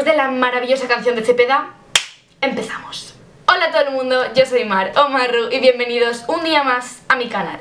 de la maravillosa canción de Cepeda, empezamos. Hola a todo el mundo, yo soy Mar o Maru y bienvenidos un día más a mi canal.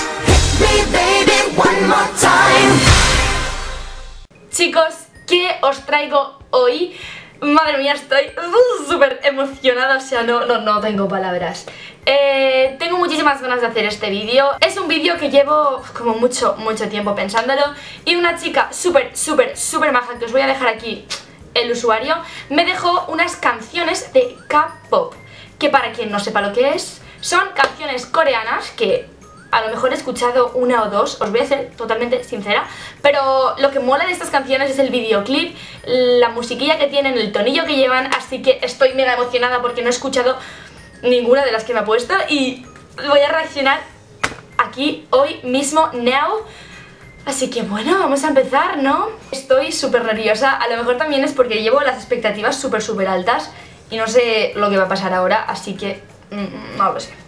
Chicos, ¿qué os traigo hoy? Madre mía, estoy súper emocionada, o sea, no tengo palabras. Tengo muchísimas ganas de hacer este vídeo. Es un vídeo que llevo como mucho tiempo pensándolo. Y una chica súper maja, que os voy a dejar aquí el usuario, me dejó unas canciones de K-pop, que para quien no sepa lo que es, son canciones coreanas que a lo mejor he escuchado una o dos, os voy a ser totalmente sincera, pero lo que mola de estas canciones es el videoclip, la musiquilla que tienen, el tonillo que llevan, así que estoy mega emocionada porque no he escuchado ninguna de las que me ha puesto y voy a reaccionar aquí, hoy mismo, now. Así que bueno, vamos a empezar, ¿no? Estoy súper nerviosa, a lo mejor también es porque llevo las expectativas súper altas y no sé lo que va a pasar ahora, así que no lo sé.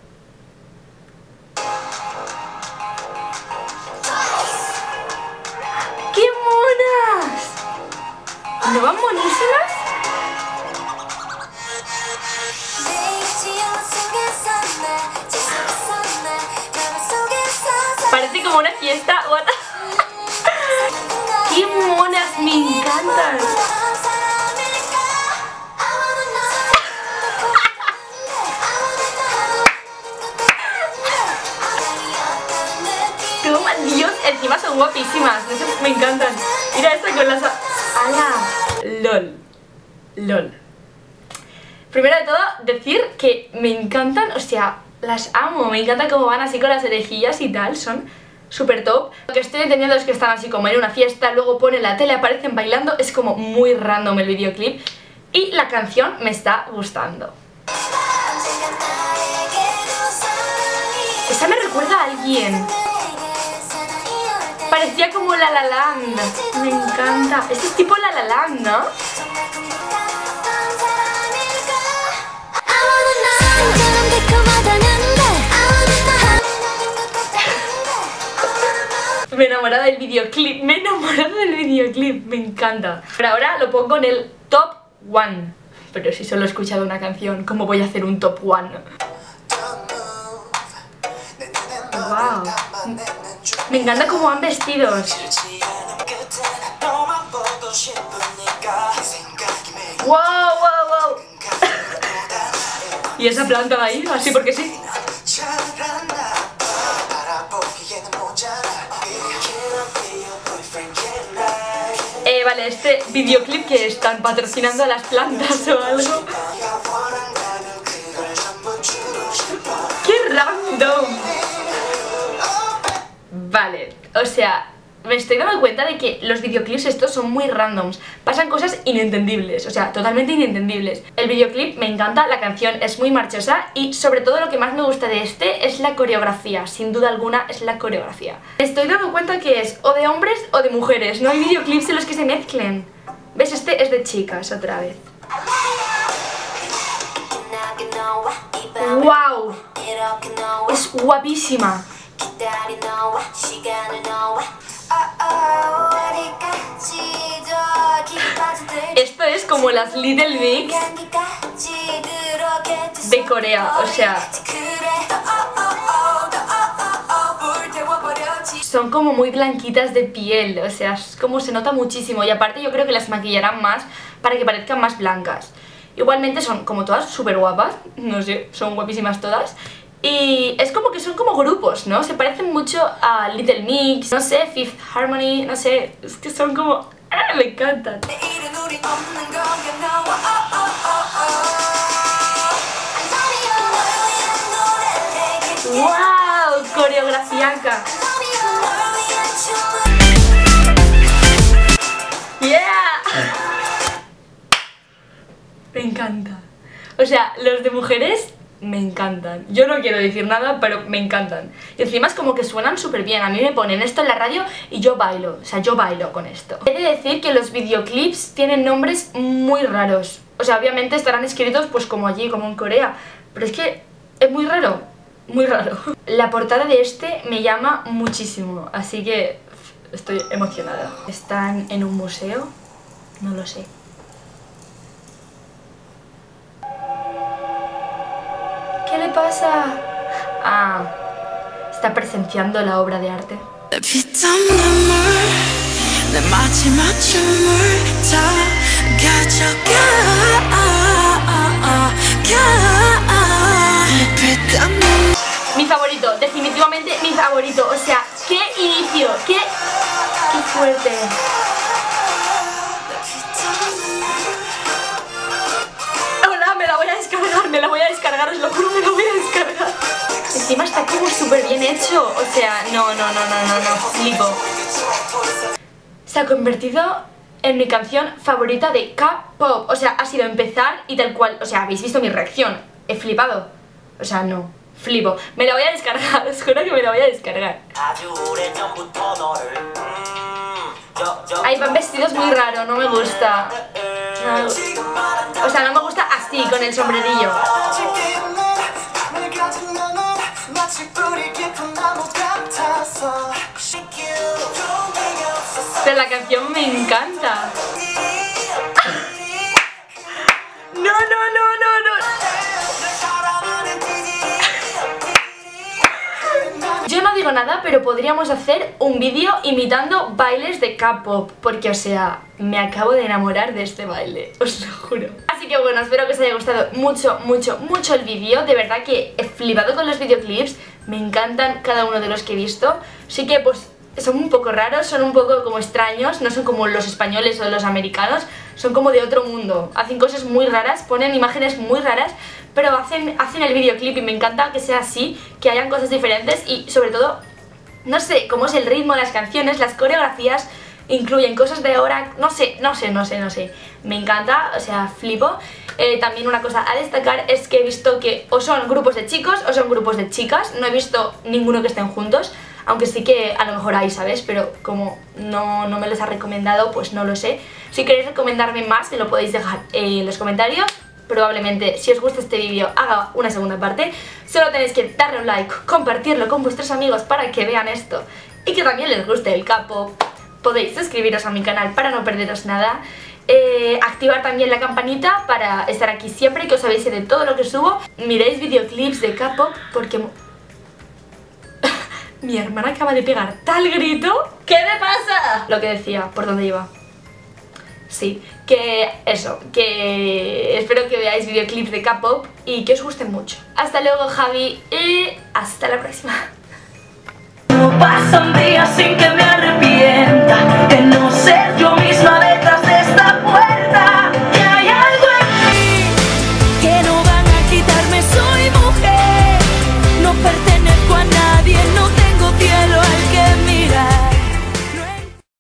¡Qué monas! ¿No van monísimas? Parece como una fiesta. What? ¡Qué monas! ¡Me encantan! ¡Toma, Dios! Encima son guapísimas. No sé, me encantan. Mira esta con las... ¡Hala! LOL. Primero de todo, decir que me encantan, o sea, las amo. Me encanta cómo van así con las orejillas y tal, son súper top. Lo que estoy entendiendo es que están así como en una fiesta, luego ponen la tele, aparecen bailando, es como muy random el videoclip. Y la canción me está gustando. Esa me recuerda a alguien. Parecía como La La Land. Me encanta. Este es tipo La La Land, ¿no? Me he enamorado del videoclip, me encanta. Pero ahora lo pongo en el top 1. Pero si solo he escuchado una canción, ¿cómo voy a hacer un top 1? Wow. Me encanta cómo van vestidos. Wow. Y esa planta de ahí, así porque sí. Vale, este videoclip que están patrocinando a las plantas o algo. ¡Qué random! Vale, o sea, me estoy dando cuenta de que los videoclips estos son muy randoms. Pasan cosas inentendibles, o sea, totalmente inentendibles. El videoclip me encanta, la canción es muy marchosa y sobre todo lo que más me gusta de este es la coreografía. Sin duda alguna es la coreografía. Me estoy dando cuenta que es o de hombres o de mujeres. No hay videoclips en los que se mezclen. ¿Ves? Este es de chicas otra vez. ¡Wow! Es guapísima. Esto es como las Little Mix de Corea, o sea, son como muy blanquitas de piel, o sea, es como se nota muchísimo y aparte yo creo que las maquillarán más para que parezcan más blancas. Igualmente son como todas súper guapas, no sé, son guapísimas todas. Y es como que son como grupos, ¿no? Se parecen mucho a Little Mix, no sé, Fifth Harmony, no sé, es que son como... me encantan. ¡Wow! Coreografiaca. ¡Yeah! Me encanta. O sea, los de mujeres... me encantan. Yo no quiero decir nada, pero me encantan. Y encima es como que suenan súper bien. A mí me ponen esto en la radio y yo bailo. O sea, yo bailo con esto. He de decir que los videoclips tienen nombres muy raros. O sea, obviamente estarán escritos pues como allí, como en Corea. Pero es que es muy raro. Muy raro. La portada de este me llama muchísimo. Así que estoy emocionada. ¿Están en un museo? No lo sé. pasa? Ah, está presenciando la obra de arte. Mi favorito, definitivamente mi favorito. O sea, qué inicio, qué fuerte. Hola, me la voy a descargar, os lo juro, me la voy a descargar. Encima está como súper bien hecho. O sea, no, flipo. Se ha convertido en mi canción favorita de K-pop. O sea, ha sido empezar y tal cual. O sea, habéis visto mi reacción. He flipado. O sea, no, flipo. Me la voy a descargar, os juro que me la voy a descargar. Ay, van vestidos muy raro, no me gusta. No, o sea, no me gusta así, con el sombrerillo. Pero la canción me encanta. No. Yo no digo nada, pero podríamos hacer un vídeo imitando bailes de K-pop, porque, o sea, me acabo de enamorar de este baile, os lo juro. Así que bueno, espero que os haya gustado mucho el vídeo. De verdad que he flipado con los videoclips, me encantan cada uno de los que he visto. Sí que pues son un poco raros, son un poco como extraños, no son como los españoles o los americanos, son como de otro mundo. Hacen cosas muy raras, ponen imágenes muy raras, pero hacen el videoclip y me encanta que sea así, que hayan cosas diferentes y sobre todo, no sé, cómo es el ritmo de las canciones, las coreografías, incluyen cosas de ahora, no sé, me encanta, o sea, flipo. También una cosa a destacar es que he visto que o son grupos de chicos o son grupos de chicas, no he visto ninguno que estén juntos, aunque sí que a lo mejor hay, ¿sabes? Pero como no me los ha recomendado, pues no lo sé. Si queréis recomendarme más, me lo podéis dejar en los comentarios. Probablemente, si os gusta este vídeo, haga una segunda parte. Solo tenéis que darle un like, compartirlo con vuestros amigos para que vean esto y que también les guste el K-pop. Podéis suscribiros a mi canal para no perderos nada. Activar también la campanita para estar aquí siempre, que os avise de todo lo que subo. Miréis videoclips de K-pop porque... Mi hermana acaba de pegar tal grito. ¿Qué me pasa? Lo que decía, ¿por dónde iba? Sí, que eso, que espero que veáis videoclips de K-pop y que os gusten mucho. Hasta luego, Javi, y hasta la próxima. No pasa un día sin que me